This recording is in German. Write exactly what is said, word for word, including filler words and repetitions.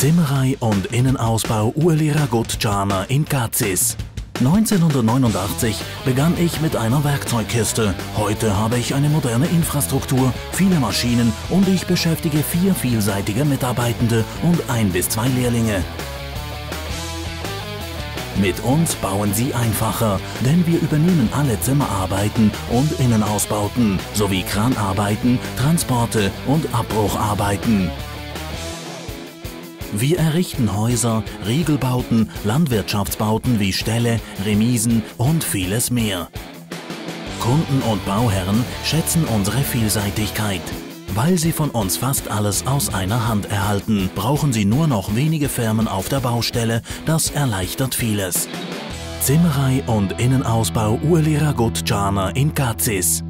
Zimmerei und Innenausbau Ueli Ragut-Jana in Kazis. neunzehnhundertneunundachtzig begann ich mit einer Werkzeugkiste. Heute habe ich eine moderne Infrastruktur, viele Maschinen und ich beschäftige vier vielseitige Mitarbeitende und ein bis zwei Lehrlinge. Mit uns bauen Sie einfacher, denn wir übernehmen alle Zimmerarbeiten und Innenausbauten sowie Kranarbeiten, Transporte und Abbrucharbeiten. Wir errichten Häuser, Riegelbauten, Landwirtschaftsbauten wie Ställe, Remisen und vieles mehr. Kunden und Bauherren schätzen unsere Vielseitigkeit. Weil sie von uns fast alles aus einer Hand erhalten, brauchen sie nur noch wenige Firmen auf der Baustelle, das erleichtert vieles. Zimmerei und Innenausbau Ueli Ragut-Jana in Kazis.